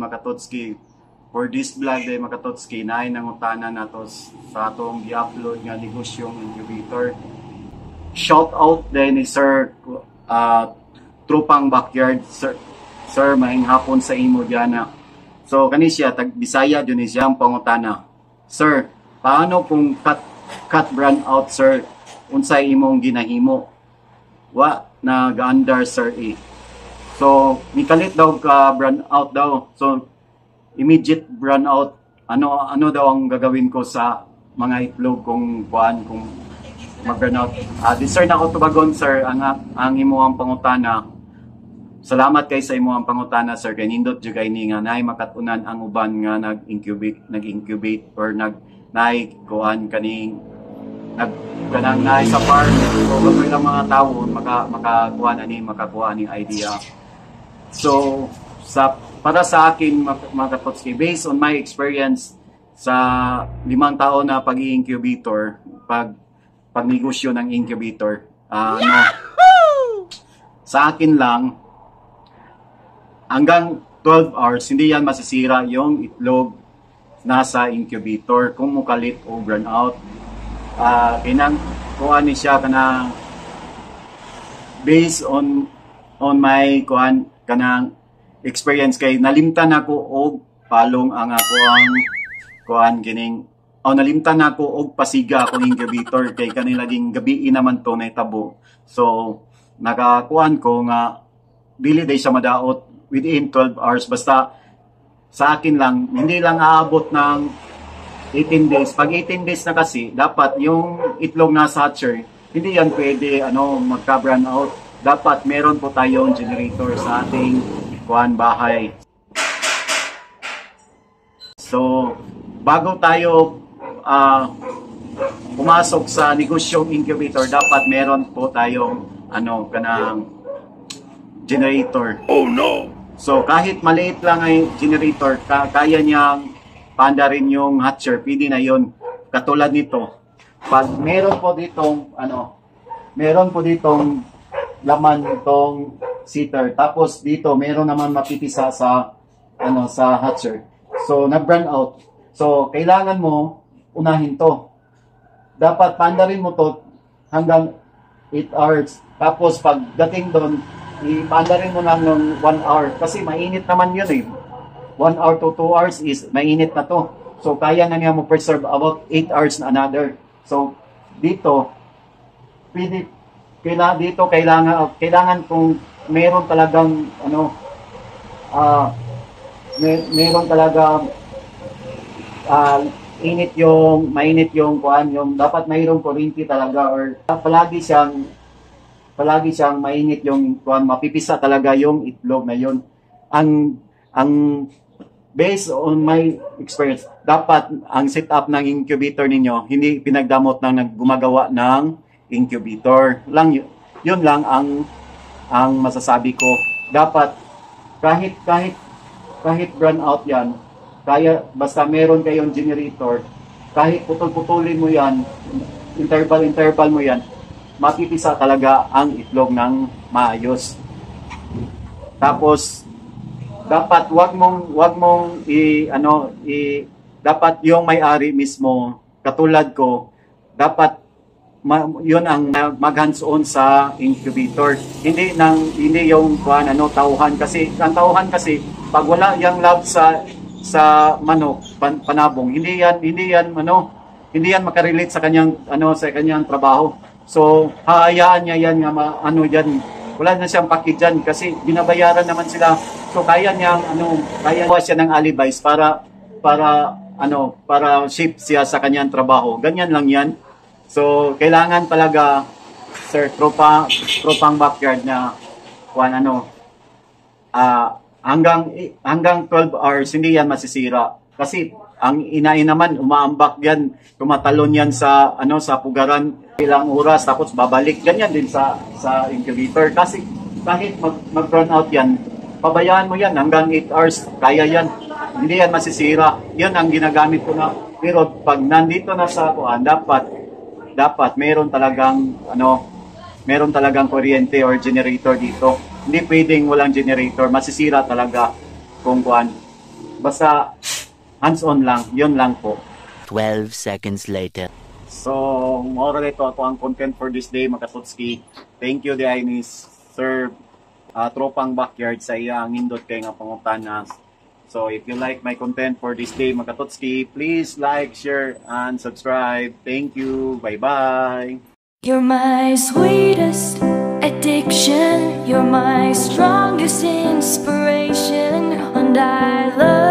Makatotski. For this vlog day Makatotski, naay nangutana nato sa atong gi-upload nga negosyong incubator. Shout out din ni Sir Tropang Backyard. Sir, maayong hapon sa imo diana. So kani siya tag Bisaya jud ni siya ang pangutana. Sir, paano kung cut brand out, sir? Unsay imong ginahimo? Wa na gaandar, sir, eh. So mikalit daw ka brand out daw. So immediate brand out. Ano daw ang gagawin ko sa mga itlog kung mag-brand out? Di sir na ako tubagon, sir, ang imo ang pangutana. Salamat kay sa imo ang pangutana, sir, kay nindot jud kay ni nga naay makatunan ang uban nga nag-incubate or naay kuan kaning kanang naay sa farm. So gamay lang mga tawo makakuha ni idea. So para sa akin mga Kapotski, based on my experience sa 5 taon na pag-incubator, pagnegosyo ng incubator, sa akin lang hanggang 12 hours hindi yan masisira yung itlog nasa incubator kung mukalit o burn out. Kinang kuan ni siya kanang based on my kanang experience, kay nalimtan ako og palong ang ako ang kuan kining nalimtan ako og pasiga akong incubator kay kanila ding gabi naman to na itabo. So nakakuan ko nga dili day siya madaot within 12 hours. Basta sa akin lang, hindi lang aabot ng 18 days. Pag 18 days na kasi, dapat yung itlog nasa hatchery, hindi yan pwede magka-brand out. Dapat meron po tayong generator sa ating bahay. So, bago tayo pumasok sa negosyong incubator, dapat meron po tayong kanang generator. Oh no! So kahit maliit lang ay generator, kaya niyang paandarin yung hatcher, pwede na yun. Katulad nito, pag meron po ditong laman itong seater, tapos dito meron naman mapipisa sa hatcher. So nag-brand out. So kailangan mo unahin to. Dapat paandarin mo to hanggang 8 hours. Tapos pagdating doon, ipaandarin mo lang ng 1 hour kasi mainit naman yun eh. 1 hour to 2 hours is mainit na to. So kaya na niya mo preserve about 8 hours na another. So dito kailangan kung meron talagang meron talagang mainit yung dapat mayroong kuryente talaga, or palagi siyang mainit yung mapipisa talaga yung itlog na yun. Ang based on my experience, dapat ang setup ng incubator ninyo hindi pinagdamot ng gumagawa ng incubator lang. Yun lang ang masasabi ko. Dapat kahit brand out yan, kaya basta meron kayong generator, kahit putol-putulin mo yan, interval mo yan, mapipisa talaga ang itlog ng maayos. Tapos dapat wag mong dapat yung may-ari mismo, katulad ko, dapat yun ang mag-hands-on sa incubator. Hindi yung tauhan, kasi ang tauhan kasi pag wala yang love sa manok panabong, hindi yan makarelate sa kanyang trabaho. So, hayaan niya yan nga wala na siyang paki dyan kasi binabayaran naman sila. So, kaya siya ng alibis para shift siya sa kanyang trabaho. Ganyan lang yan. So, kailangan talaga, Sir, tropang backyard na hanggang 12 hours hindi yan masisira. Kasi ang inain naman umaambak yan, tumatalon yan sa pugaran ilang oras, tapos babalik. Ganyan din sa incubator. Kasi kahit mag-run out yan, pabayaan mo yan hanggang 8 hours, kaya yan. Hindi yan masisira. Yan ang ginagamit ko na. Pero pag nandito na sa dapat meron talagang kuryente or generator dito. Hindi pwedeng walang generator, masisira talaga kung Basta hands-on lang, yun lang po. 12 seconds later. So, more ito ako ang content for this day, mga katotski. Thank you, Dianis, Sir, tropang backyard sa iya, ang nindot kay nga pangutana. So, if you like my content for this day, mga katotski, please like, share, and subscribe. Thank you. Bye-bye. You're my sweetest addiction. You're my strongest inspiration. And I love